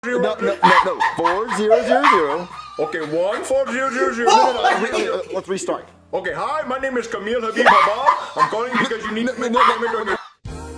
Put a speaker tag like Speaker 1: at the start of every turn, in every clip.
Speaker 1: No. 4000.
Speaker 2: Okay, 14000.
Speaker 1: Let's restart.
Speaker 2: Okay, hi, my name is Camille Habib Habab. I'm calling because you need to make a payment on your...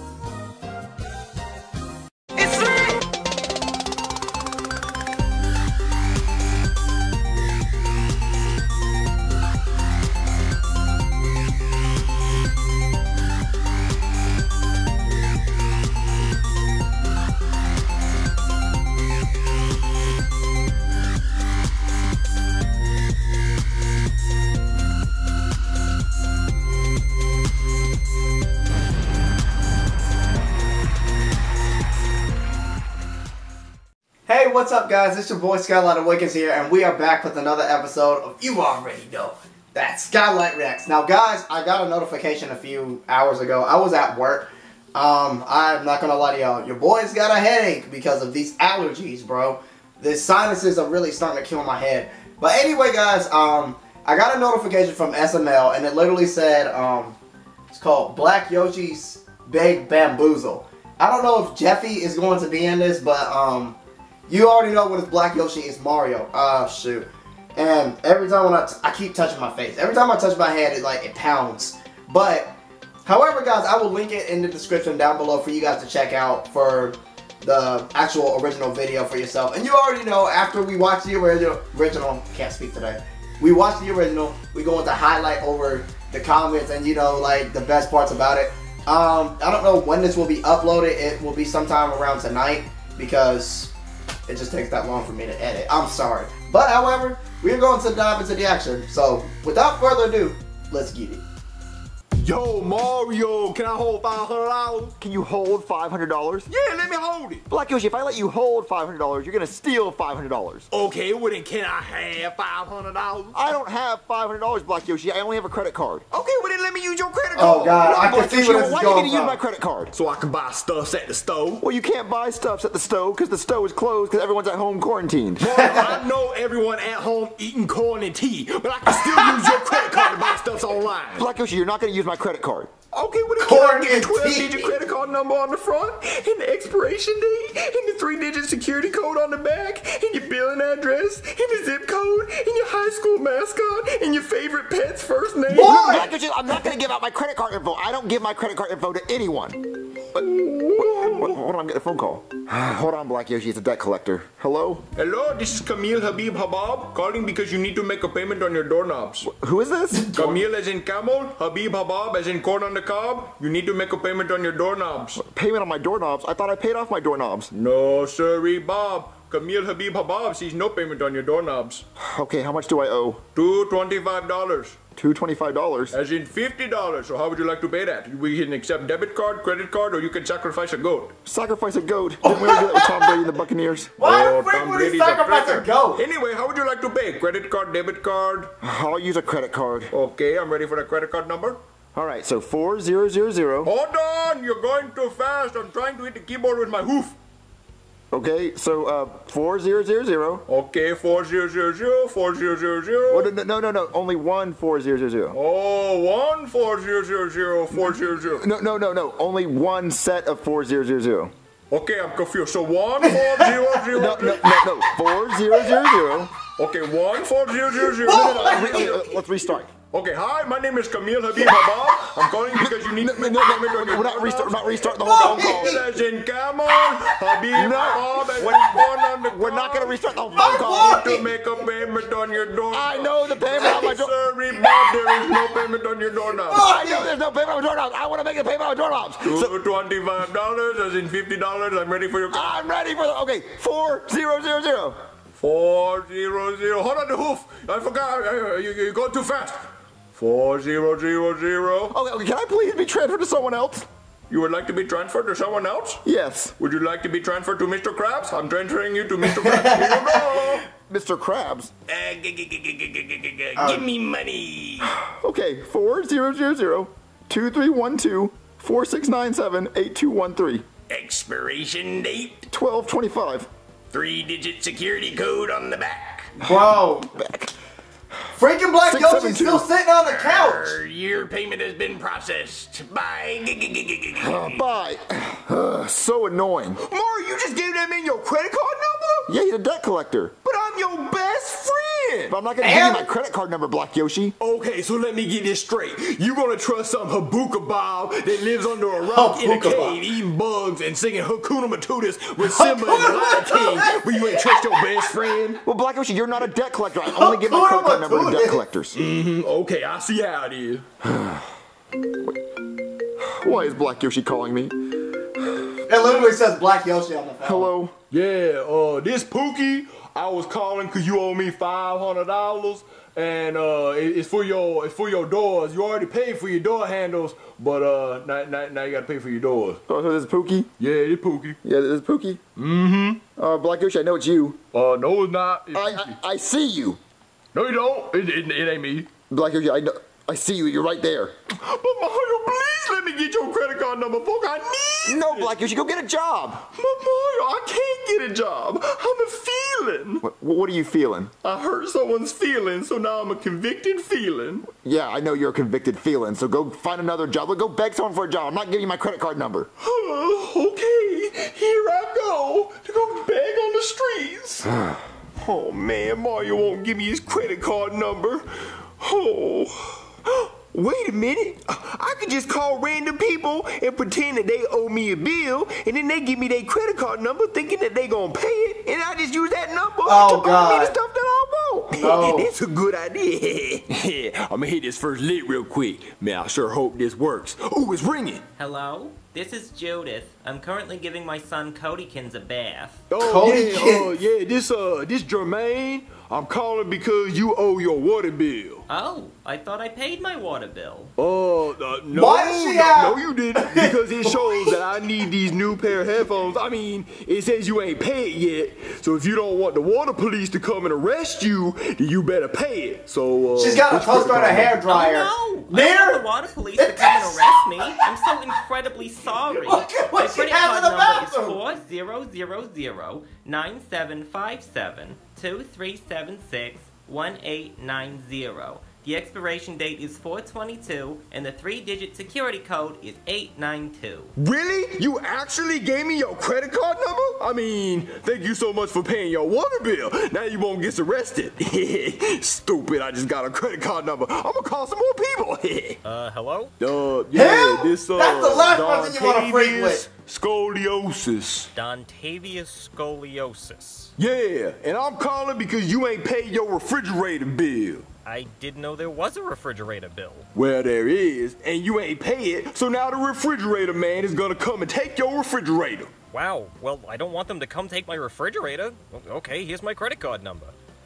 Speaker 3: Hey, what's up guys? It's your boy Skylight Awakens here, and we are back with another episode of You Already Know, that Skylight Reacts. Now guys, I got a notification a few hours ago. I was at work. I'm not gonna lie to y'all, your boy's got a headache because of these allergies, bro. The sinuses are really starting to kill my head. But anyway guys, I got a notification from SML, and it literally said, it's called Black Yoshi's Big Bamboozle. I don't know if Jeffy is going to be in this, but you already know what is Black Yoshi is Mario. Oh shoot. And every time when I keep touching my face. Every time I touch my head, it pounds. But however guys, I will link it in the description down below for you guys to check out for the actual original video for yourself. And you already know, after we watch the original, can't speak today. We watch the original, we go into highlight over the comments and the best parts about it. I don't know when this will be uploaded. It will be sometime around tonight because it just takes that long for me to edit. I'm sorry. But however, we're going to dive into the action. So without further ado, let's get it.
Speaker 2: Yo, Mario, can I hold $500?
Speaker 1: Can you hold $500?
Speaker 2: Yeah, let me hold it.
Speaker 1: Black Yoshi, if I let you hold $500, you're gonna steal $500.
Speaker 2: Okay, well then can I have $500?
Speaker 1: I don't have $500, Black Yoshi. I only have a credit card.
Speaker 2: Okay, well then let me use your credit card.
Speaker 3: Oh God, I can
Speaker 1: Black
Speaker 3: see
Speaker 1: Yoshi,
Speaker 3: where this is
Speaker 1: why are you
Speaker 3: going
Speaker 1: gonna use
Speaker 3: from.
Speaker 1: my credit card?
Speaker 2: So I can buy stuff at the store.
Speaker 1: Well, you can't buy stuff at the stove because the stove is closed because everyone's at home quarantined.
Speaker 2: Well, I know everyone at home eating corn and tea, but I can still use your credit card to buy stuff online.
Speaker 1: Black Yoshi, you're not gonna use my credit card.
Speaker 2: Okay, well then
Speaker 3: Corn
Speaker 2: can I get
Speaker 3: and
Speaker 2: a 12-digit credit card number on the front, and the expiration date, and the 3-digit security code on the back, and your billing address, and the zip code, and your high school mascot, and your favorite pet's first name?
Speaker 1: Black Yoshi, I'm not gonna give out my credit card info. I don't give my credit card info to anyone. Hold on, I'm getting a phone call. Hold on, Black Yoshi, it's a debt collector. Hello?
Speaker 2: Hello, this is Camille Habib Habab, calling because you need to make a payment on your doorknobs.
Speaker 1: Who is this?
Speaker 2: Camille as in camel, Habib Habab as in corn on the cob. You need to make a payment on your doorknobs.
Speaker 1: Payment on my doorknobs? I thought I paid off my doorknobs.
Speaker 2: No, sirree, Bob. Camille Habib Habab sees no payment on your doorknobs.
Speaker 1: Okay, how much do I owe?
Speaker 2: $225.
Speaker 1: $225?
Speaker 2: As in $50. So how would you like to pay that? We can accept debit card, credit card, or you can sacrifice a goat.
Speaker 1: Sacrifice a goat? Didn't we already do that with Tom Brady and the Buccaneers?
Speaker 3: Why
Speaker 2: Oh,
Speaker 3: the frick
Speaker 2: Tom
Speaker 3: would he
Speaker 2: Brady's a
Speaker 3: sacrifice a
Speaker 2: pricker.
Speaker 3: goat?
Speaker 2: Anyway, how would you like to pay? Credit card, debit card?
Speaker 1: I'll use a credit card.
Speaker 2: Okay, I'm ready for the credit card number.
Speaker 1: Alright, so 4000.
Speaker 2: Hold on, you're going too fast. I'm trying to hit the keyboard with my hoof.
Speaker 1: Okay, so 4000.
Speaker 2: Okay, 4000, 4000.
Speaker 1: Oh, no, only one 4000.
Speaker 2: Oh, 1400, 400.
Speaker 1: No, only one set of 4000.
Speaker 2: Okay, I'm confused. So 1400.
Speaker 1: No, 4000.
Speaker 2: Okay, 1400.
Speaker 1: Let's restart.
Speaker 2: Okay, hi, my name is Camille Habib Habab. I'm calling because you need to make a payment on your...
Speaker 1: We're not restarting the whole phone call.
Speaker 2: As in camel, Habib Habab, as in corn on the cob.
Speaker 1: We're not going to restart the whole phone call.
Speaker 2: You need to make a payment on your door.
Speaker 1: I know the payment on my door.
Speaker 2: Sorry, Bob, there is no payment on your doorknob.
Speaker 1: I know there's no payment on my doorknobs. I want to make a payment on my doorknobs. So,
Speaker 2: $25, as in $50. I'm ready for your...
Speaker 1: I'm ready for the... Okay, 4000.
Speaker 2: 400. Hold on the hoof. I forgot. You go too fast. 4000.
Speaker 1: Okay, can I please be transferred to someone else?
Speaker 2: You would like to be transferred to someone else?
Speaker 1: Yes.
Speaker 2: Would you like to be transferred to Mr. Krabs? I'm transferring you to Mr. Krabs. Here you go.
Speaker 1: Mr. Krabs.
Speaker 2: Give me money.
Speaker 1: Okay, 4000 2312 4697 8213.
Speaker 2: Expiration date.
Speaker 1: 1225.
Speaker 2: 3-digit security code on the back.
Speaker 3: Bro.
Speaker 1: Back.
Speaker 3: Freaking Black Yoshi's
Speaker 1: 672.
Speaker 3: still sitting on the couch.
Speaker 2: Your payment has been processed. Bye.
Speaker 1: Bye. So annoying.
Speaker 2: Mario, you just gave that man your credit card number?
Speaker 1: Yeah, he's a debt collector.
Speaker 2: But I'm your best friend.
Speaker 1: But I'm not gonna give you my credit card number, Black Yoshi.
Speaker 2: Okay, so let me get this straight. You gonna trust some Habuka Bob that lives under a rock in a cave eating bugs and singing Hakuna Matootis with Simba and the Lion King, but you ain't trust your best friend?
Speaker 1: Well, Black Yoshi, you're not a debt collector. I only give my credit card number to debt collectors.
Speaker 2: Okay, I see how it is.
Speaker 1: Why is Black Yoshi calling me?
Speaker 3: It literally says Black Yoshi on the phone.
Speaker 1: Hello?
Speaker 2: Yeah, this Pookie, I was calling because you owe me $500, and it's for your doors. You already paid for your door handles, but now you gotta pay for your doors.
Speaker 1: Oh, so this is Pookie?
Speaker 2: Yeah, it's Pookie.
Speaker 1: Yeah, this is Pookie? Mm-hmm. Black Yoshi, I know it's you.
Speaker 2: No, it's not. It's
Speaker 1: I see you.
Speaker 2: No, you don't. It ain't me.
Speaker 1: Black Yoshi, I see you. You're right there.
Speaker 2: But Mario, please let me get your credit card number, folks. I need
Speaker 1: No,
Speaker 2: it.
Speaker 1: Black Yoshi, go get a job.
Speaker 2: But Mario, I can't get a job. I'm a feeling.
Speaker 1: What are you feeling?
Speaker 2: I hurt someone's feelings, so now I'm a convicted feeling.
Speaker 1: Yeah, I know you're a convicted felon, so go find another job. Go beg someone for a job. I'm not giving you my credit card number.
Speaker 2: Okay, here I go to go beg on the streets. Oh man, Mario won't give me his credit card number. Oh. Wait a minute. I could just call random people and pretend that they owe me a bill, and then they give me their credit card number thinking that they gonna pay it, and I just use that number to buy me the stuff that I want.
Speaker 3: No.
Speaker 2: That's a good idea. I'm gonna hit this first lit real quick. Man, I sure hope this works. Ooh, it's ringing.
Speaker 4: Hello? This is Judith. I'm currently giving my son Codykins a bath.
Speaker 2: Oh, yeah, this Jermaine. I'm calling because you owe your water bill.
Speaker 4: Oh, I thought I paid my water bill.
Speaker 2: No,
Speaker 3: Why does she have-
Speaker 2: no, you didn't, because it shows that I need these new pair of headphones. I mean, it says you ain't paid yet, so if you don't want the water police to come and arrest you, then you better pay it. So,
Speaker 3: She's got a toaster and a hair dryer.
Speaker 4: Oh no! I don't want the water police to come and arrest me. I'm so incredibly sorry.
Speaker 3: Look at what
Speaker 4: my
Speaker 3: she
Speaker 4: credit
Speaker 3: has
Speaker 4: card
Speaker 3: in the
Speaker 4: number
Speaker 3: bathroom.
Speaker 4: is 4000-9757-2376-1890. The expiration date is 4/22, and the 3-digit security code is 892.
Speaker 2: Really? You actually gave me your credit card number? I mean, thank you so much for paying your water bill. Now you won't get arrested. Stupid, I just got a credit card number. I'm gonna call some more people.
Speaker 5: Hello?
Speaker 2: Yeah,
Speaker 3: Him?
Speaker 2: this,
Speaker 3: That's the last person you wanna freak with.
Speaker 2: Scoliosis.
Speaker 5: Dontavious scoliosis.
Speaker 2: Yeah, and I'm calling because you ain't paid your refrigerator bill.
Speaker 5: I didn't know there was a refrigerator bill.
Speaker 2: Well, there is, and you ain't pay it, so now the refrigerator man is gonna come and take your refrigerator.
Speaker 5: Wow, well, I don't want them to come take my refrigerator. Okay, here's my credit card number.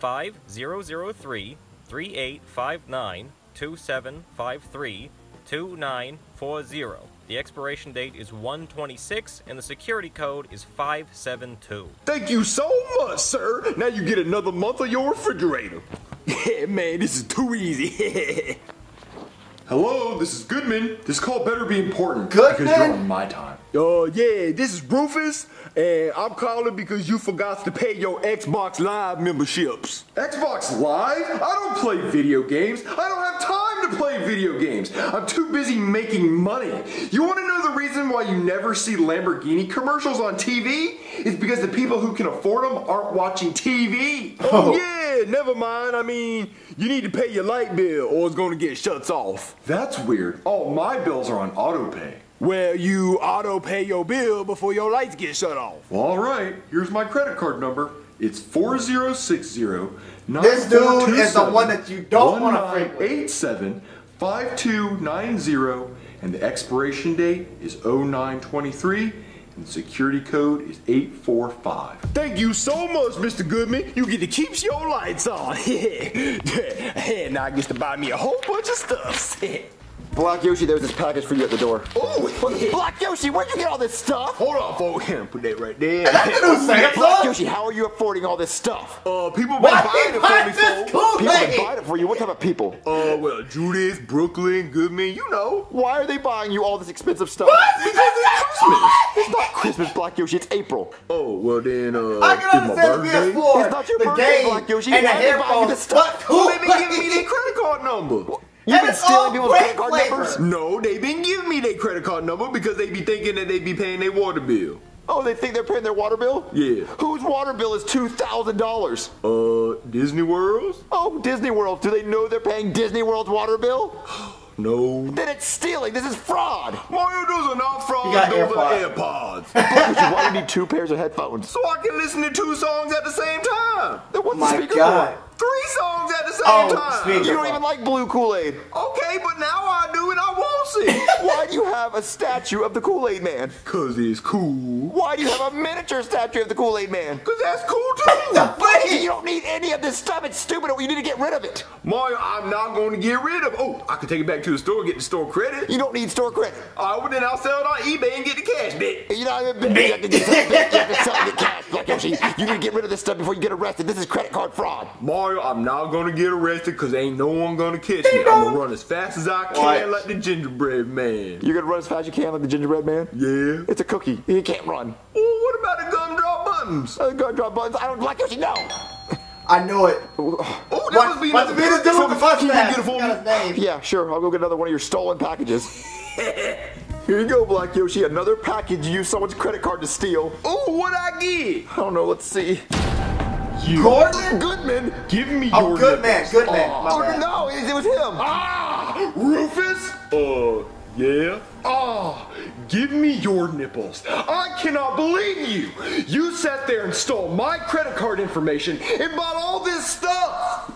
Speaker 5: 5003-3859-2753-2940. The expiration date is 1/26, and the security code is 572.
Speaker 2: Thank you so much, sir. Now you get another month of your refrigerator. Yeah, man, this is too easy. Hello, this is Goodman. This call better be important because you're on my time. Yeah, this is Rufus, and I'm calling because you forgot to pay your Xbox Live memberships. Xbox Live? I don't play video games. I don't have time to play video games. I'm too busy making money. You want to know the reason why you never see Lamborghini commercials on TV? It's because the people who can afford them aren't watching TV. Oh yeah, never mind. I mean, you need to pay your light bill or it's going to get shut off. That's weird. All my bills are on auto pay. Well, you auto pay your bill before your lights get shut off. Well, all right. Here's my credit card number. It's 4060.
Speaker 3: This dude is the one that you don't want to freak with.
Speaker 2: 1987-5290, and the expiration date is 0923, and the security code is 845. Thank you so much, Mr. Goodman. You get to keep your lights on. And now I get to buy me a whole bunch of stuff.
Speaker 1: Black Yoshi, there's this package for you at the door.
Speaker 2: Oh,
Speaker 1: Black Yoshi, where'd you get all this stuff?
Speaker 2: hold on, folks. Put that right there.
Speaker 1: Black Yoshi, how are you affording all this stuff?
Speaker 2: People been buying it for me, folks.
Speaker 1: People been buying it for you. What type of people?
Speaker 2: Well, Judith, Brooklyn, Goodman, you know.
Speaker 1: Why are they buying you all this expensive stuff?
Speaker 2: Because it's Christmas.
Speaker 1: It's not Christmas, Black Yoshi. It's April.
Speaker 2: Oh, well then,
Speaker 3: I can understand the PS4,
Speaker 1: It's not your
Speaker 3: the
Speaker 1: birthday,
Speaker 3: game,
Speaker 1: Black Yoshi.
Speaker 3: and the
Speaker 1: Why are they buying you
Speaker 3: headphones.
Speaker 1: this stuff?
Speaker 3: Cool.
Speaker 2: They've been giving me their credit card number.
Speaker 1: You've been
Speaker 3: it's
Speaker 1: stealing
Speaker 3: all
Speaker 1: people's
Speaker 3: grape
Speaker 1: credit card
Speaker 3: flavor.
Speaker 1: numbers?
Speaker 2: No, they been giving me their credit card number because they be thinking that they be paying their water bill.
Speaker 1: Oh, they think they're paying their water bill?
Speaker 2: Yeah.
Speaker 1: Whose water bill is $2,000?
Speaker 2: Disney World's?
Speaker 1: Oh, Disney World. Do they know they're paying Disney World's water bill?
Speaker 2: No.
Speaker 1: Then it's stealing. This is fraud.
Speaker 2: Mario, those are not fraud.
Speaker 3: You got
Speaker 2: Those are
Speaker 3: AirPods.
Speaker 2: AirPods.
Speaker 1: Why do you need 2 pairs of headphones?
Speaker 2: So I can listen to 2 songs at the same time.
Speaker 1: Then what's
Speaker 3: My
Speaker 1: the speaker
Speaker 3: God.
Speaker 1: for?
Speaker 2: 3 songs at the same
Speaker 3: Oh,
Speaker 2: time.
Speaker 3: speaker.
Speaker 1: You don't even like blue Kool-Aid.
Speaker 2: Okay, but now I do and I won't see.
Speaker 1: Why do you have a statue of the Kool-Aid Man?
Speaker 2: Cause it's cool.
Speaker 1: Why do you have a miniature statue of the Kool-Aid Man?
Speaker 2: Cause that's cool too.
Speaker 1: You don't need any of this stuff. It's stupid. You need to get rid of it.
Speaker 2: Mario, I'm not going to get rid of it. Oh, I can take it back to the store, get the store credit.
Speaker 1: You don't need store credit.
Speaker 2: Alright, well then I'll sell it on eBay and get the cash back.
Speaker 1: You know, you have to sell it in cash. Like Yoshi, you need to get rid of this stuff before you get arrested. This is credit card fraud.
Speaker 2: Mario, I'm not going to get arrested because ain't no one going to catch me. I'm going to run as fast as I can like the gingerbread man.
Speaker 1: You're gonna run as fast as you can like the gingerbread man?
Speaker 2: Yeah.
Speaker 1: It's a cookie. You can't run.
Speaker 2: Well, what about the gumdrop buttons?
Speaker 1: Gumdrop buttons. I don't like Yoshi. No.
Speaker 3: I knew it.
Speaker 2: Oh, that must be
Speaker 3: What's the business doing with the fun
Speaker 2: Can you
Speaker 3: fact?
Speaker 2: get it for
Speaker 3: Got
Speaker 2: me?
Speaker 3: his name.
Speaker 1: Yeah, sure. I'll go get another one of your stolen packages. Here you go, Black Yoshi. Another package you used someone's credit card to steal.
Speaker 2: Oh, what'd I get?
Speaker 1: I don't know. Let's see.
Speaker 3: Gordon?
Speaker 1: Goodman.
Speaker 2: Give me
Speaker 3: Oh,
Speaker 2: your
Speaker 3: good man,
Speaker 2: nipples.
Speaker 3: good man. My
Speaker 1: Oh
Speaker 3: bad.
Speaker 1: no, it was him.
Speaker 2: Ah, Rufus? Yeah? Ah, give me your nipples. I cannot believe you. You sat there and stole my credit card information and bought all this stuff.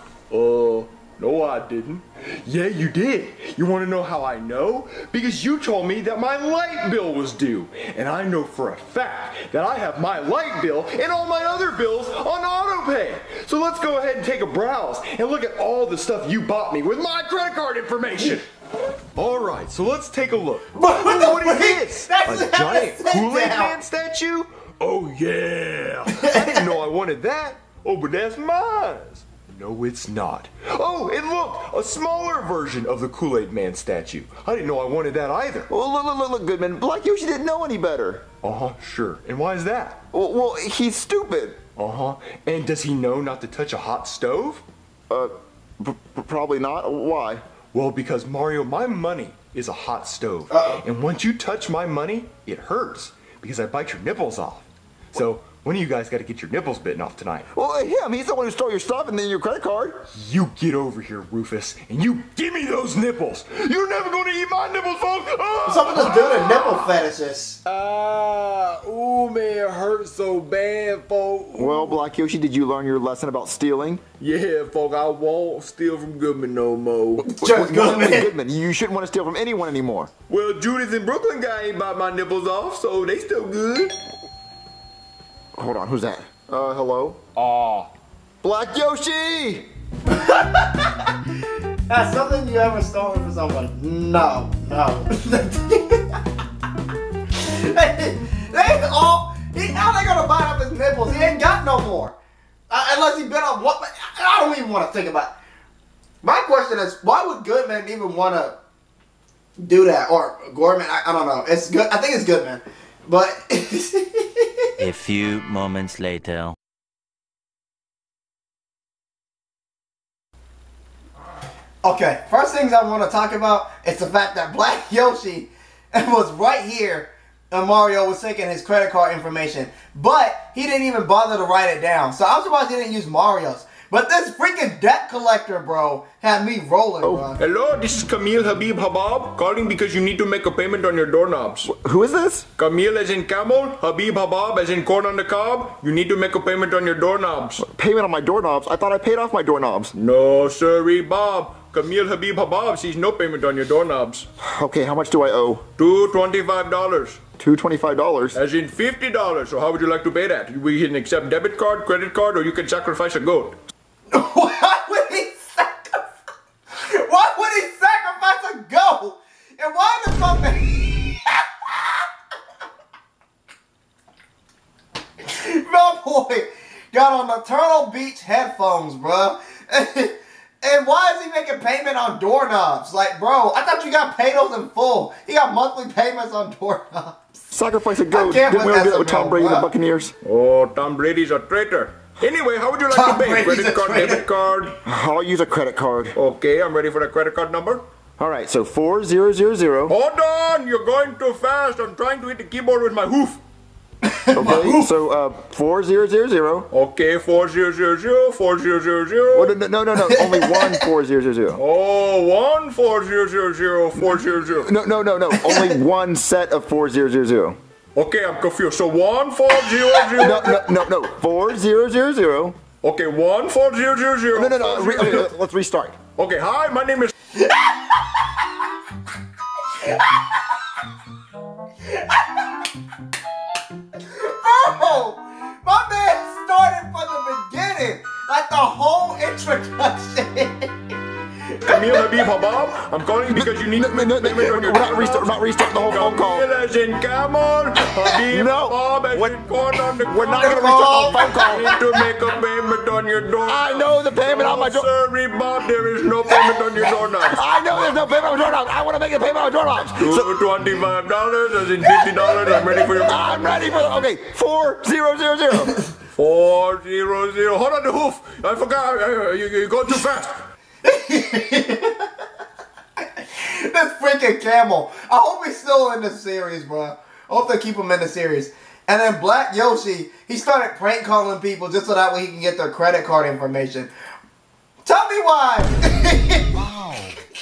Speaker 2: No I didn't. Yeah, you did. You want to know how I know? Because you told me that my light bill was due. And I know for a fact that I have my light bill and all my other bills on auto pay. So let's go ahead and take a browse and look at all the stuff you bought me with my credit card information. Alright, so let's take a look. What is this?
Speaker 3: That's
Speaker 2: A giant
Speaker 3: sit
Speaker 2: Kool-Aid
Speaker 3: down.
Speaker 2: Man statue? Oh yeah. I didn't know I wanted that. Oh, but that's mine. No, it's not. Oh, and look, a smaller version of the Kool-Aid Man statue. I didn't know I wanted that either.
Speaker 1: Well, look, Goodman. Black Yoshi didn't know any better.
Speaker 2: Uh-huh, sure. And why is that?
Speaker 1: Well, he's stupid.
Speaker 2: Uh-huh. And does he know not to touch a hot stove?
Speaker 1: Probably not. Why?
Speaker 2: Well, because Mario, my money is a hot stove. And once you touch my money, it hurts because I bite your nipples off. So, when do you guys got to get your nipples bitten off tonight?
Speaker 1: Well, him. He's the one who stole your stuff and then your credit card.
Speaker 2: You get over here, Rufus, and you give me those nipples. You're never going to eat my nipples, folks.
Speaker 3: What's up with this dude and nipple fetishes?
Speaker 2: Ooh, man, it hurts so bad, folks.
Speaker 1: Well, Black Yoshi, did you learn your lesson about stealing?
Speaker 2: Yeah, folks, I won't steal from Goodman no more.
Speaker 3: Just Goodman.
Speaker 1: Goodman, you shouldn't want to steal from anyone anymore.
Speaker 2: Well, Judith and Brooklyn guy ain't bought my nipples off, so they still good.
Speaker 1: Hold on, who's that? Hello?
Speaker 2: Aw.
Speaker 1: Black Yoshi!
Speaker 3: That's something you ever stolen from someone? No. they all. How they gonna bite up his nipples? He ain't got no more. Unless he bit on what? I don't even want to think about it. My question is, why would Goodman even want to do that? Or Gorman? I don't know. It's good. I think it's Goodman. But
Speaker 6: A few moments later.
Speaker 3: okay, first things I want to talk about is the fact that Black Yoshi was right here and Mario was taking his credit card information, but he didn't even bother to write it down. So I'm surprised he didn't use Mario's. But this freaking debt collector, bro, had me rolling, bro.
Speaker 2: Hello, this is Camille Habib Habab calling because you need to make a payment on your doorknobs.
Speaker 1: Who is this?
Speaker 2: Camille as in camel, Habib Habab as in corn on the cob. You need to make a payment on your doorknobs.
Speaker 1: Payment on my doorknobs? I thought I paid off my doorknobs.
Speaker 2: No, sirree, Bob. Camille Habib Habab sees no payment on your doorknobs.
Speaker 1: Okay, how much do I owe?
Speaker 2: $225.
Speaker 1: $225.
Speaker 2: As in $50. So how would you like to pay that? We can accept debit card, credit card, or you can sacrifice a goat.
Speaker 3: Why would he sacrifice a goat? And why the fuck? My boy got on the Turtle Beach headphones, bro. And why is he making payment on doorknobs? Like, bro, I thought you got paid those in full. He got monthly payments on doorknobs.
Speaker 1: Sacrifice a goat.
Speaker 3: can't
Speaker 1: Didn't we
Speaker 3: believe
Speaker 1: all do that with
Speaker 3: that's a
Speaker 1: Tom Brady and the
Speaker 3: real-
Speaker 1: Buccaneers?
Speaker 2: Oh, Tom Brady's a traitor. Anyway, how would you like
Speaker 3: Tom
Speaker 2: to pay?
Speaker 3: Brady's
Speaker 2: Credit
Speaker 3: a
Speaker 2: card,
Speaker 3: traitor.
Speaker 2: debit card?
Speaker 1: I'll use a credit card.
Speaker 2: Okay, I'm ready for the credit card number.
Speaker 1: All right, so 4000.
Speaker 2: Hold on, you're going too fast. I'm trying to hit the keyboard with my hoof.
Speaker 1: Okay, so 4000.
Speaker 2: Okay, 4000, 4000.
Speaker 1: No, only one 4000.
Speaker 2: Oh, 1400, 400.
Speaker 1: No, only one set of 4000.
Speaker 2: Okay, I'm confused. So 1400.
Speaker 1: No, 4000.
Speaker 2: Okay, 1400.
Speaker 1: No. Let's restart.
Speaker 2: Okay, hi, my name is.
Speaker 3: Oh, my man started from the beginning, like the whole introduction.
Speaker 2: Camille Habib Habab, I'm calling because you need to.
Speaker 1: We're not restarting the whole phone call.
Speaker 2: As in camel, Habib
Speaker 1: No,
Speaker 2: Habab, as in corn on the.
Speaker 1: We're not going to restart the phone call.
Speaker 2: Need to make a payment on your door.
Speaker 1: I know the payment on my door.
Speaker 2: Sorry, Bob, there is no payment on your doorknob.
Speaker 1: I know there's no payment on my doorknobs. I want to make a payment on my doorknobs. So,
Speaker 2: $25, as in $50. I'm ready for your.
Speaker 1: I'm ready for the. Okay, 4000.
Speaker 2: 400. Hold on the hoof. I forgot. You go too fast.
Speaker 3: This freaking camel. I hope he's still in the series, bro. I hope they keep him in the series. And then Black Yoshi, he started prank calling people just so that way he can get their credit card information. Tell me why.
Speaker 6: Wow.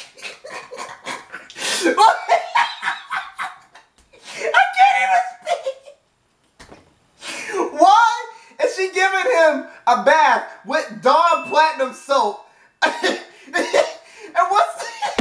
Speaker 3: I can't even speak. Why is she giving him a bath with Dawn Platinum soap? And what's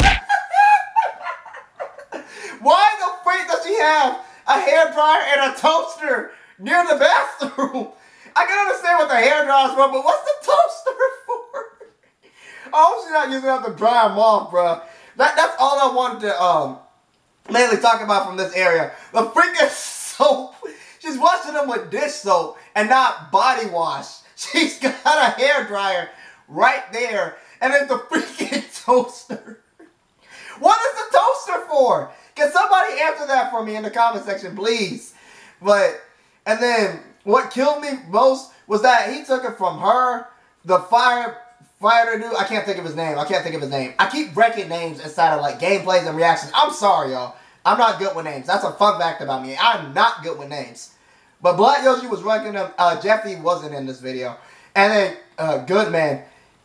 Speaker 3: why the freak does she have a hairdryer and a toaster near the bathroom? I can understand what the hairdryer's for, but what's the toaster for? I hope she's not using it to dry them off, bro. That's all I wanted to mainly talk about from this area. The freaking soap. She's washing them with dish soap and not body wash. She's got a hairdryer right there. And then the freaking toaster. What is the toaster for? Can somebody answer that for me in the comment section, please? And then what killed me most was that he took it from her, the firefighter dude. I can't think of his name. I keep breaking names inside of like gameplays and reactions. I'm sorry, y'all. I'm not good with names. That's a fun fact about me. I'm not good with names. But Black Yoshi was wrecking him. Jeffy wasn't in this video. And then Goodman.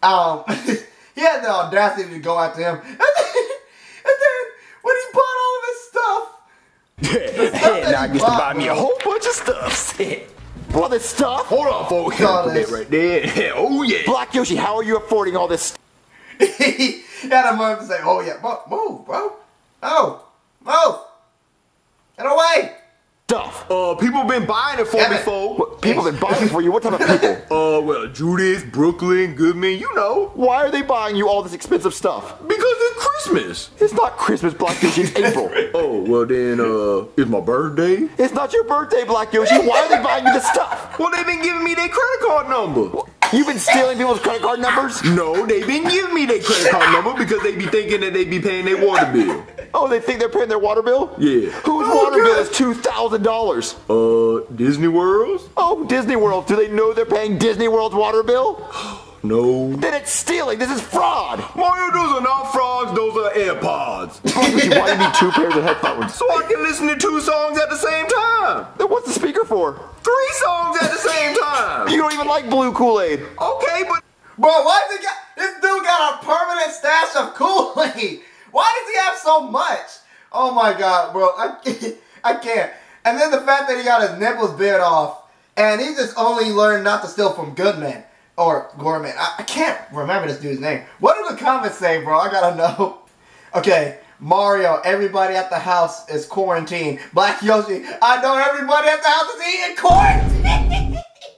Speaker 3: He had the audacity to go after him. And then when he bought all of his stuff.
Speaker 2: Now I used to buy me a whole bunch of stuff.
Speaker 1: All this stuff?
Speaker 2: Hold on, folks. Put that right there. Oh, yeah.
Speaker 1: Black Yoshi, how are you affording all this?
Speaker 3: He had a moment to say, oh, yeah. Move, bro. Oh, move. Get away.
Speaker 1: Stuff.
Speaker 2: People been buying it for me, folks.
Speaker 1: What, people been buying for you? What type of people?
Speaker 2: Well, Judith, Brooklyn, Goodman, you know.
Speaker 1: Why are they buying you all this expensive stuff?
Speaker 2: Because it's Christmas.
Speaker 1: It's not Christmas, Black Yoshi. It's April.
Speaker 2: Oh, well then, it's my birthday.
Speaker 1: It's not your birthday, Black Yoshi. Why are they buying you this stuff?
Speaker 2: Well, they've been giving me their credit card number.
Speaker 1: You've been stealing people's credit card numbers?
Speaker 2: No, they've been giving me their credit card number because they be thinking that they be paying their water bill.
Speaker 1: Oh, they think they're paying their water bill?
Speaker 2: Yeah.
Speaker 1: Whose water bill is $2,000?
Speaker 2: Disney World's?
Speaker 1: Oh, Disney World. Do they know they're paying Disney World's water bill?
Speaker 2: No.
Speaker 1: Then it's stealing. This is fraud.
Speaker 2: Mario, those are not frogs, those are AirPods.
Speaker 1: Why do you need 2 pairs of headphones?
Speaker 2: So I can listen to 2 songs at the same time.
Speaker 1: Then what's the speaker for?
Speaker 2: 3 songs at the same time.
Speaker 1: You don't even like blue Kool-Aid.
Speaker 2: Okay, but...
Speaker 3: Bro, why does this dude got a permanent stash of Kool-Aid? Why does he have so much? Oh my god, bro. I can't. And then the fact that he got his nipples beard off. And he just only learned not to steal from Goodman. Or Gorman. I can't remember this dude's name. What do the comments say, bro? I gotta know. Okay, Mario, everybody at the house is quarantined. Black Yoshi, I know everybody at the house is eating quarantine.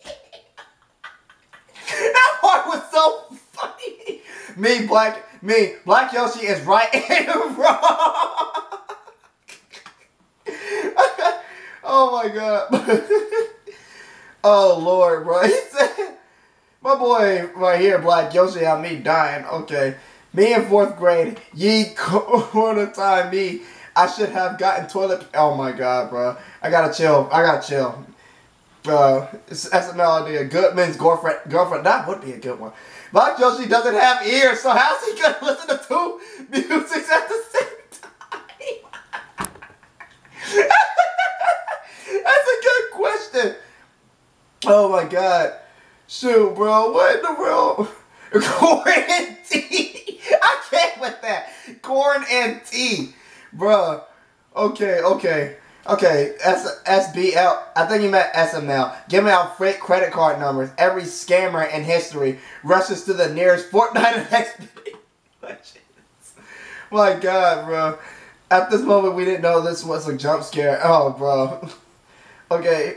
Speaker 3: That part was so funny. Black Yoshi is right and wrong. Oh my god. Oh Lord, bro. He said, my boy right here, Black Yoshi, had me dying. Okay. Me in 4th grade, corona time me. I should have gotten toilet. Oh my god, bro. I gotta chill. It's SML idea. Goodman's girlfriend. That would be a good one. Black Yoshi doesn't have ears, so how's he gonna listen to 2 musics at the same time? That's a good question. question. Oh my god. Shoot, bro. What in the world? Corn and tea. I can't with that. Corn and tea. Bruh. Okay. SBL. I think you meant SML. Give me out fake credit card numbers. Every scammer in history rushes to the nearest Fortnite expedition. My god, bro. At this moment, we didn't know this was a jump scare. Oh, bro. Okay.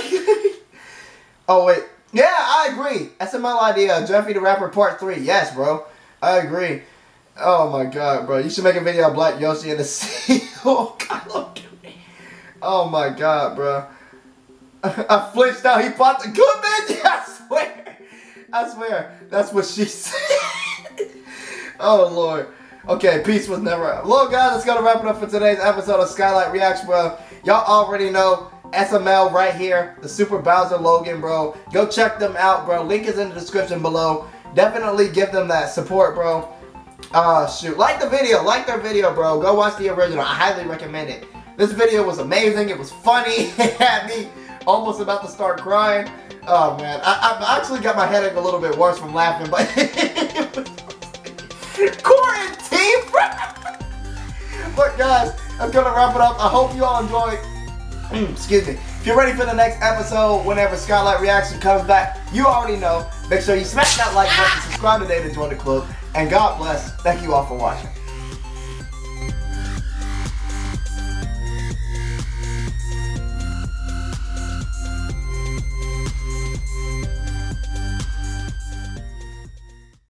Speaker 3: Oh, wait. Yeah, I agree. SML idea. Jeffy the Rapper Part 3. Yes, bro. I agree. Oh, my god, bro. You should make a video of Black Yoshi in the sea. Oh, god. Oh, my god, bro. I flinched out. He bought the good man. I swear. That's what she said. Oh, Lord. Okay, peace was never. Well, guys, that's gonna wrap it up for today's episode of Skylight Reacts, bro. Y'all already know SML right here, the Super Bowser Logan, bro. Go check them out, bro. Link is in the description below. Definitely give them that support, bro. Shoot, like their video, bro. Go watch the original. I highly recommend it. This video was amazing. It was funny. It had me almost about to start crying. Oh man, I actually got my headache a little bit worse from laughing, but it was quarantine. But guys, I'm gonna wrap it up. I hope you all enjoyed. Excuse me. If you're ready for the next episode, whenever Skylight Reaction comes back, you already know. Make sure you smash that like button, subscribe today to join the club, and God bless. Thank you all for watching.